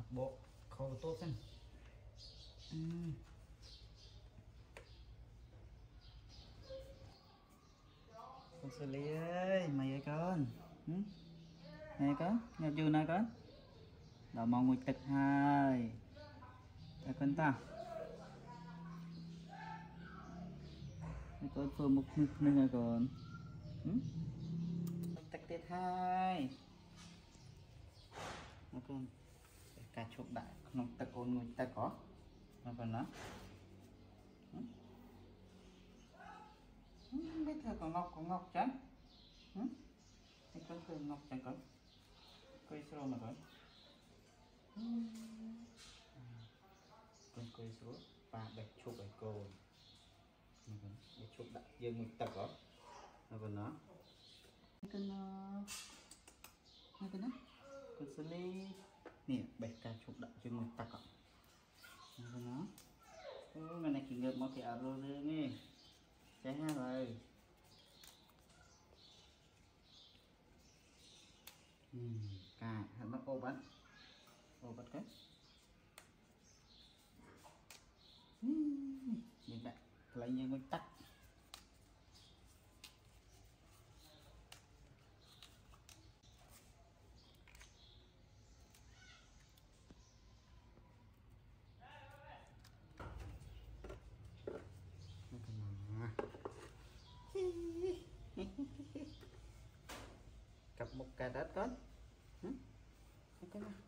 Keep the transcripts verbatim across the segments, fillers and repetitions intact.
bộ khâu tốt xem. uhm. Con Zhuly ơi, mày ơi con. ừ? Này con, nhập dư này con. Đó mong ngồi tực hai. Đây con ta. Đây con phơ một nước nữa con. ừ? Tực tiết hai. Nó con. Cả chụp đại, không tực ôn ngồi tực có. Nó còn nó. ừ? Biết thơ có ngọc có ngọc chán. ừ? Cái con thơ ngọc chán con. Quay sơ mà con. Con quay số và bạch chụp bạch cồn bạch chụp đại dương một tập đó nó còn nó con nó con nó con Zhuly nè bạch ca chụp đại dương một tập đó nó còn nó ô ngày này kỷ niệm một cái áo rồi nghe trái ha rồi cài nó ô bắn ô bắn cái nhìn lại lấy như nguyên tắc cặp một cà đất con cái này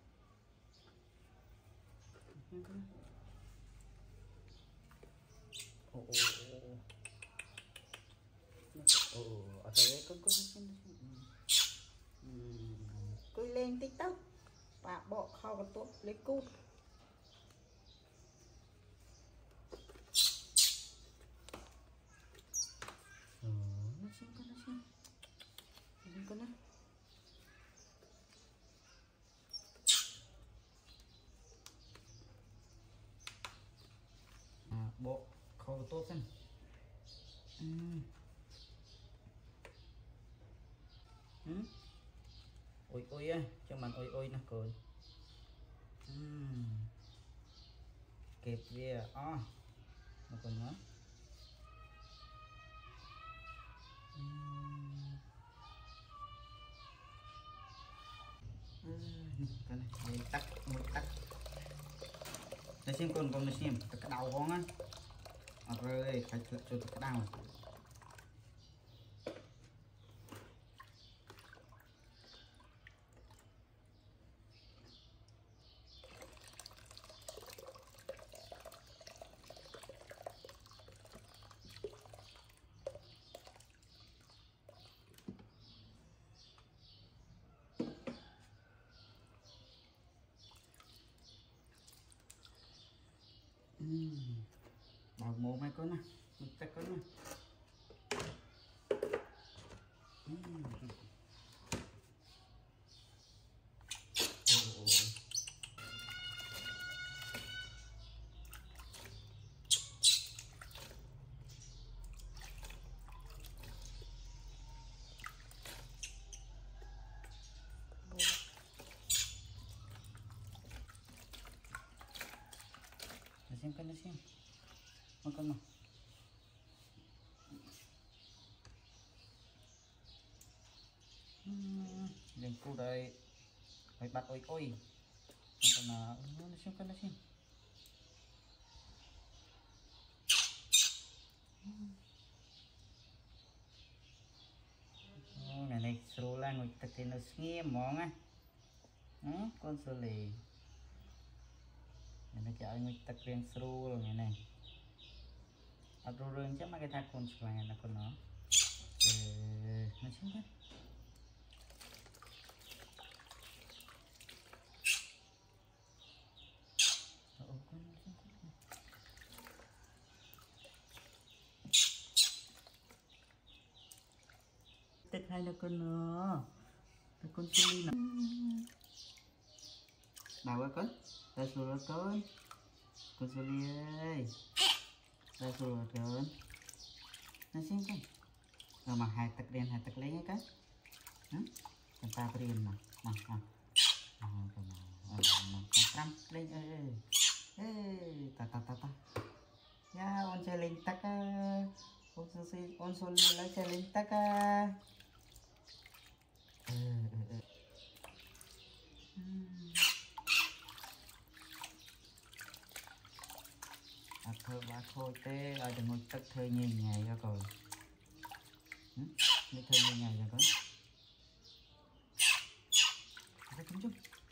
ồ ồ ồ ở đây con con coi lên TikTok và bỏ kho cái tốt lấy cút nó xem con nó xem nhìn con nó à, bộ kho tốt xem uhm. Ừ? Ôi ôi á, cho mình ôi ôi nó cười uhm. Kẹp về ó nó còn nó uhm. uhm. Cái này lên tắt một tắt để xem con con nó xem cái đầu con á à, rồi phải cho cái đầu uhm. Đầu mồm hai con nè một tắt con nè uhm. oh, oh. Xem con nó xem con con nào đừng cô đây phải bắt ôi ôi con nào nó xem con nó xem ngày này sưu là người ta tên nó nghe món á con Zhuly nó chạy người ta quen sưu rồi ngày này ở rồi chắc mà cái thằng con xoài là con nó nó xem con tết hai là con nó con Zhuly nào nào ơi con đây rồi con con Zhuly ơi đây rồi con nó xem con rồi mà hai tắc đen hai tắc lấy cái con ta riêng mà mà mà con nào năm lên ơi ơi ta ta ta ta ya on chơi lên tắc on số on số lấy chơi lên tắc à thơ ba khôi tê ở đừng ngồi tắc thơ như ngày ra rồi đi thơ như ngày rồi có cái chung chung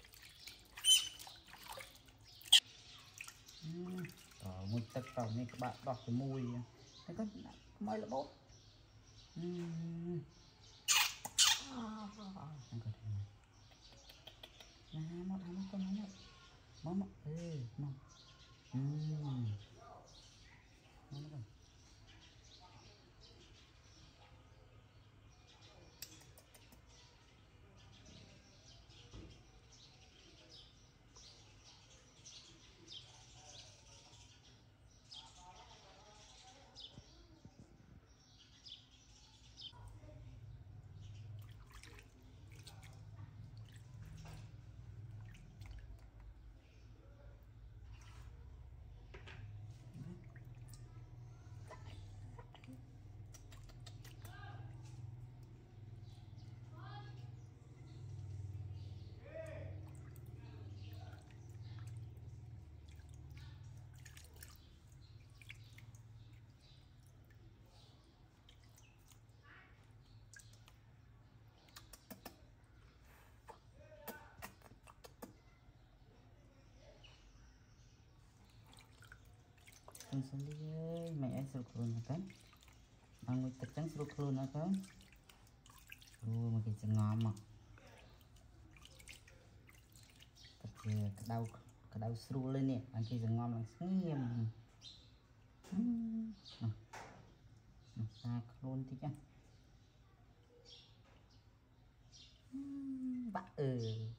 ở một tật vào này các bạn đọc cái mùi cái con mùi là bốt nè một hai một con nó một một ê một ừm con Zhuly ơi mẹ sụp luôn kan đang ngồi tật trắng sụp luôn hả kan lu mà cái chân ngon mà cái đau cái đau sụp lên nè anh cái chân ngon là nghiêm ta luôn tí chăng bạn ừ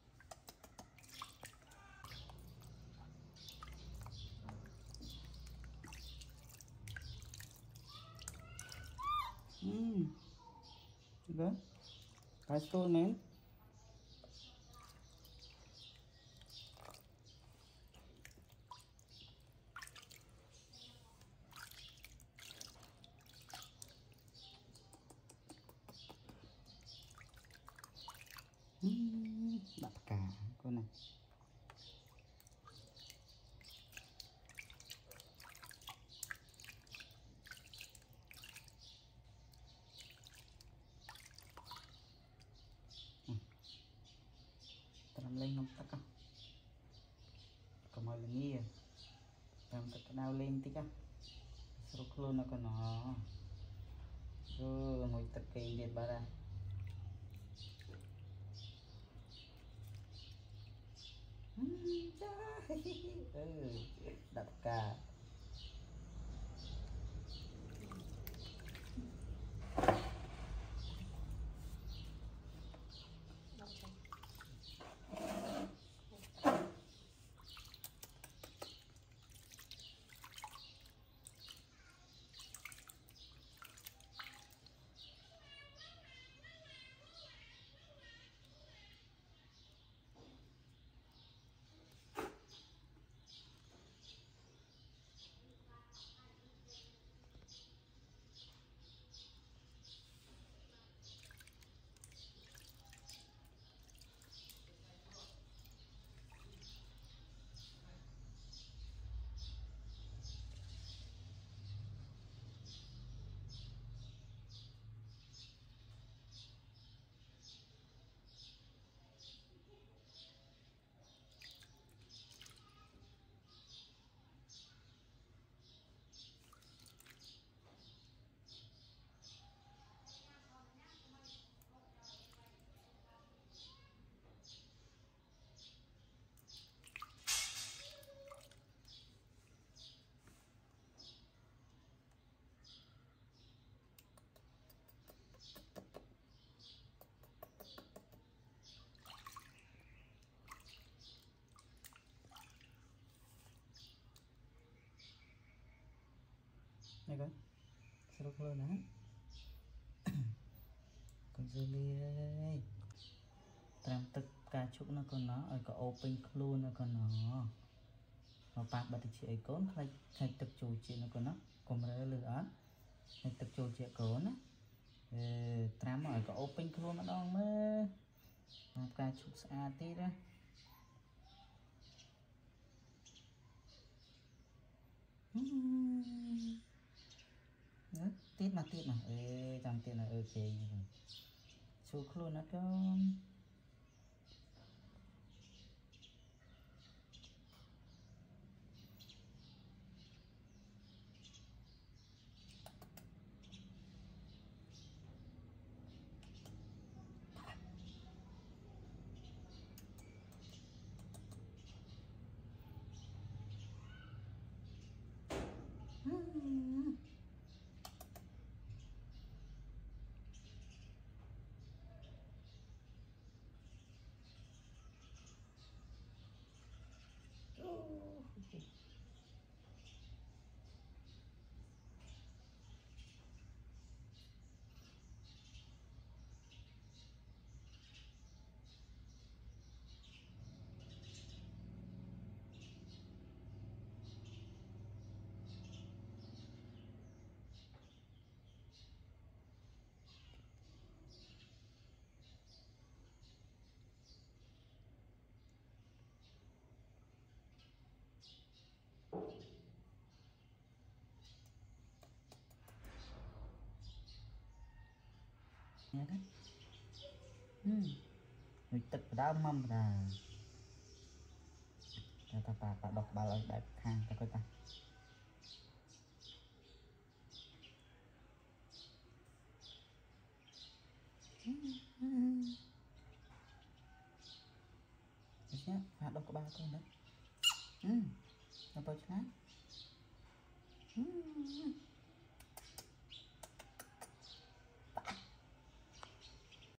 Hmm. Good. That's cool, man. Hmm. Đậm cả con này. Làm lên không tắc không? Còn mọi lần nghi à? Làm tắc đau lên tí không? Sruk luôn nó còn nó. Rồi ngồi tắc cây liệt bà ra. Ừ, đậm cả. Này con. Sruk luôn hả? Con Zhuly ơi. Làm tức ca chúc nó con nó ở có open clue nó con nó mà bạn bật chị ấy con hay hay tập chủ chị nó con nó còn rồi lửa hay tập chủ chị con á tram ở có open clue nó đâu mơ mà ca chúc xa tí đó tiết mà tiết mà ê trong tiết là ok số clue nó con nghe đấy người tập đã mâm là ta ta ta ta đọc bà lời đại khang ta coi ta chứ hạt đọc ba con đấy nó bao nhiêu